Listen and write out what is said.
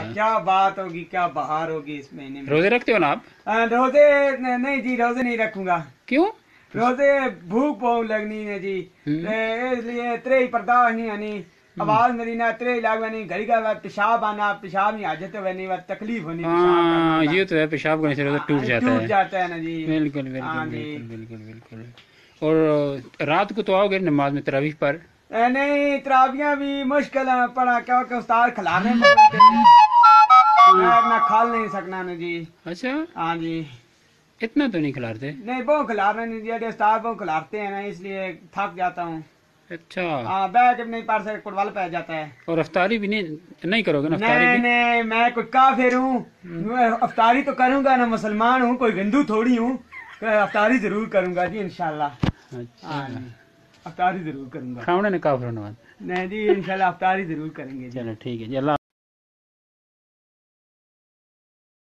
क्या बात होगी, क्या बहार होगी इस महीने में। रोजे रखते हो ना आप? रोजे नहीं जी, रोजे नहीं रखूंगा। क्यों? रोजे भूख बहुत लगनी है जी, इसलिए त्रे ही बर्दाश्त नहीं आनी। आवाज मेरी ना त्रे लाग बनी, घड़ी का पेशाब आना, पेशाब नहीं हाजत बनी, तकलीफ होनी पेशाब करना। ये तो है, पेशाब करने से रोजा टूट जाता है ना जी। बिल्कुल हाँ बिल्कुल जी। बिल्कुल बिल्कुल बिल्कुल। और रात को तो आओगे नमाज में, तरावीह पर? नहीं, तराबियां भी मुश्किल है पढ़ा, क्योंकि उस्ताद खिलाने में मैं अपना खाल नहीं सकना ना जी। अच्छा, हाँ जी। इतना तो नहीं खिलाते? नहीं, वो खिलाने नहीं दिया, उस्ताद वो खिलाते हैं ना, इसलिए थक जाता हूँ। अच्छा। हाँ, बैठ नहीं पढ़ सकते, फुटबॉल पै जाता है। और अफ्तारी भी नहीं करोगे ना? अफ्तारी नहीं भी? नहीं, मैं कोई काफिर हूँ, मैं अफ्तारी तो करूंगा ना, मुसलमान हूँ, कोई हिंदू थोड़ी हूँ। अफ्तारी जरूर करूंगा जी, इंशाल्लाह। अच्छा, हाँ जी, अफ्तारी जरूर करूंगा। खाने ने काफिर होने वाला। नहीं जी, इंशाल्लाह अफ्तारी जरूर करेंगे जी। चलो ठीक है जी, अल्लाह।